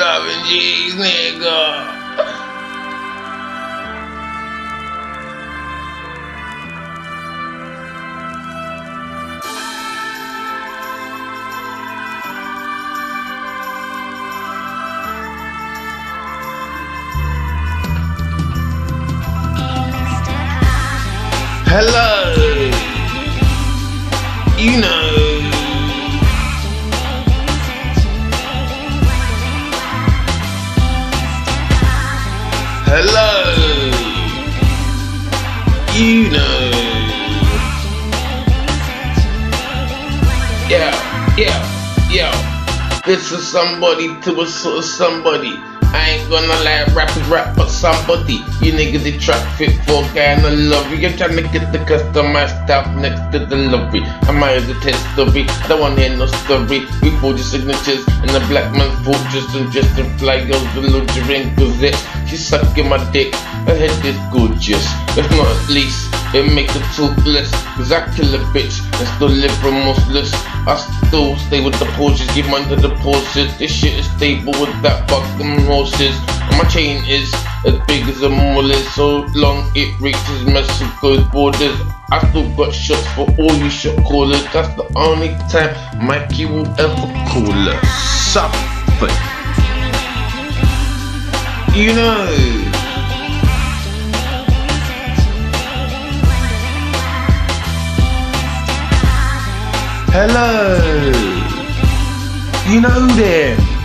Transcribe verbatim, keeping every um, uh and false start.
Seven G's, nigga. Hello, you know. Hello, you know. Yeah, yeah, yeah. This is somebody to a sort of somebody. I ain't gonna lie, rappers rap but somebody. You niggas they trap fit for a guy and I love you. You're trying to get the customized stuff next to the delivery. I'm out of the test story, don't wanna hear no story. We forge your signatures in the black man's fortress and just in flyers, the luxury gazette. She's sucking my dick, her head is gorgeous. If not at least, it make her talk less. Cause I kill a bitch and still live remorseless. I still stay with the Porsches, give under the Porsches. This shit is stable with that fucking horses. And my chain is as big as a mall is. So long it reaches Mexico's borders. I still got shots for all you shot callers. That's the only time Mikey will ever call us something. You know. Hello, you know them.